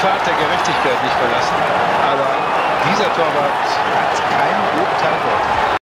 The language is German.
Pfad der Gerechtigkeit nicht verlassen. Aber dieser Torwart hat keinen Urteil.